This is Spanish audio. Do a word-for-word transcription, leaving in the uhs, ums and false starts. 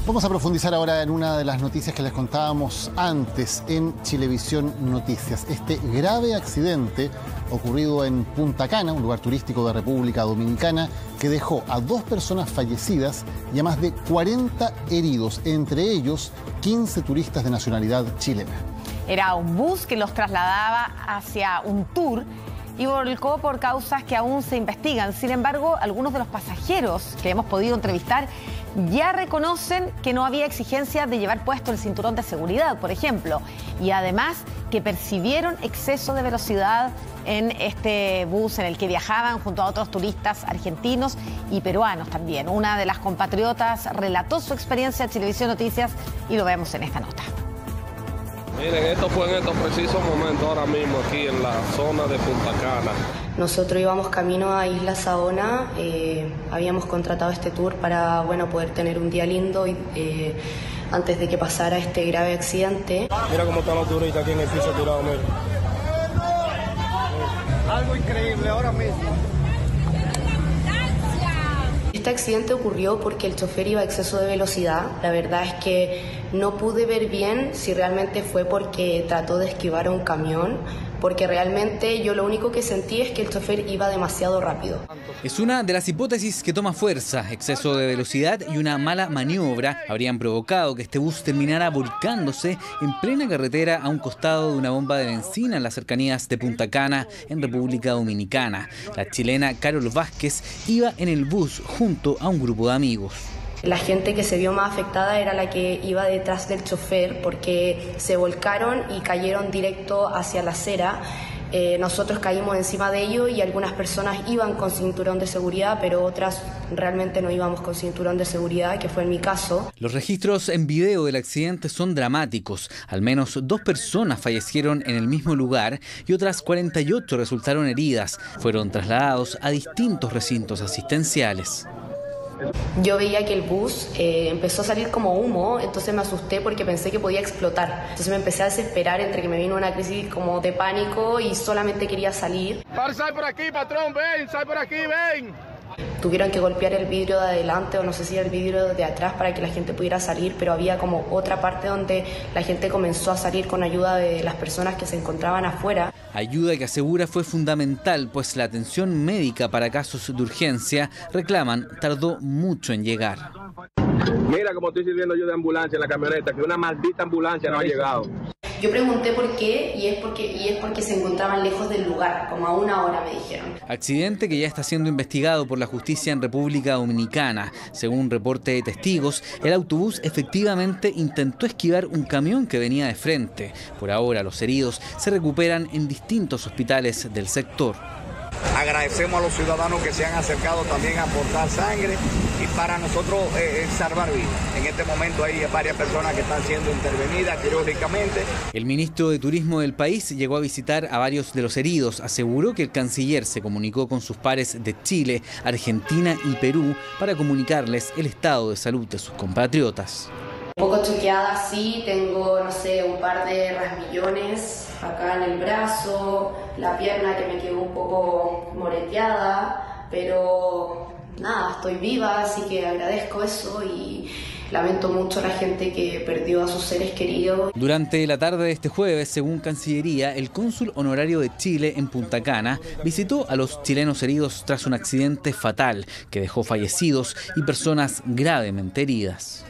Vamos a profundizar ahora en una de las noticias que les contábamos antes en Chilevisión Noticias. Este grave accidente ocurrido en Punta Cana, un lugar turístico de República Dominicana, que dejó a dos personas fallecidas y a más de cuarenta heridos, entre ellos quince turistas de nacionalidad chilena. Era un bus que los trasladaba hacia un tour y volcó por causas que aún se investigan. Sin embargo, algunos de los pasajeros que hemos podido entrevistar ya reconocen que no había exigencia de llevar puesto el cinturón de seguridad, por ejemplo, y además que percibieron exceso de velocidad en este bus en el que viajaban junto a otros turistas argentinos y peruanos también. Una de las compatriotas relató su experiencia a Chilevisión Noticias y lo vemos en esta nota. Miren, esto fue en estos precisos momentos ahora mismo aquí en la zona de Punta Cana. Nosotros íbamos camino a Isla Saona, eh, habíamos contratado este tour para bueno, poder tener un día lindo y, eh, antes de que pasara este grave accidente. Mira cómo están los turistas aquí en el piso tirado, mira. Algo increíble ahora mismo. Este accidente ocurrió porque el chofer iba a exceso de velocidad. La verdad es que no pude ver bien si realmente fue porque trató de esquivar a un camión, porque realmente yo lo único que sentí es que el chofer iba demasiado rápido. Es una de las hipótesis que toma fuerza. Exceso de velocidad y una mala maniobra habrían provocado que este bus terminara volcándose en plena carretera a un costado de una bomba de benzina en las cercanías de Punta Cana, en República Dominicana. La chilena Carol Vázquez iba en el bus junto a un grupo de amigos. La gente que se vio más afectada era la que iba detrás del chofer porque se volcaron y cayeron directo hacia la acera. Eh, nosotros caímos encima de ellos y algunas personas iban con cinturón de seguridad, pero otras realmente no íbamos con cinturón de seguridad, que fue en mi caso. Los registros en video del accidente son dramáticos. Al menos dos personas fallecieron en el mismo lugar y otras cuarenta y ocho resultaron heridas. Fueron trasladados a distintos recintos asistenciales. Yo veía que el bus eh, empezó a salir como humo, entonces me asusté porque pensé que podía explotar. Entonces me empecé a desesperar entre que me vino una crisis como de pánico y solamente quería salir. Sal por aquí, patrón, ven, sal por aquí, ven. Tuvieron que golpear el vidrio de adelante o no sé si era el vidrio de atrás para que la gente pudiera salir, pero había como otra parte donde la gente comenzó a salir con ayuda de las personas que se encontraban afuera. Ayuda que asegura fue fundamental, pues la atención médica para casos de urgencia, reclaman, tardó mucho en llegar. Mira cómo estoy sirviendo yo de ambulancia en la camioneta, que una maldita ambulancia no ha llegado. Yo pregunté por qué y es porque, y es porque se encontraban lejos del lugar, como a una hora me dijeron. Accidente que ya está siendo investigado por la justicia en República Dominicana. Según un reporte de testigos, el autobús efectivamente intentó esquivar un camión que venía de frente. Por ahora los heridos se recuperan en distintos hospitales del sector. Agradecemos a los ciudadanos que se han acercado también a aportar sangre y para nosotros eh, salvar vidas. En este momento hay varias personas que están siendo intervenidas quirúrgicamente. El ministro de Turismo del país llegó a visitar a varios de los heridos. Aseguró que el canciller se comunicó con sus pares de Chile, Argentina y Perú para comunicarles el estado de salud de sus compatriotas. Un poco choqueada, sí, tengo, no sé, un par de rasmillones acá en el brazo, la pierna que me quedó un poco moreteada, pero nada, estoy viva, así que agradezco eso y lamento mucho a la gente que perdió a sus seres queridos. Durante la tarde de este jueves, según Cancillería, el cónsul honorario de Chile en Punta Cana visitó a los chilenos heridos tras un accidente fatal que dejó fallecidos y personas gravemente heridas.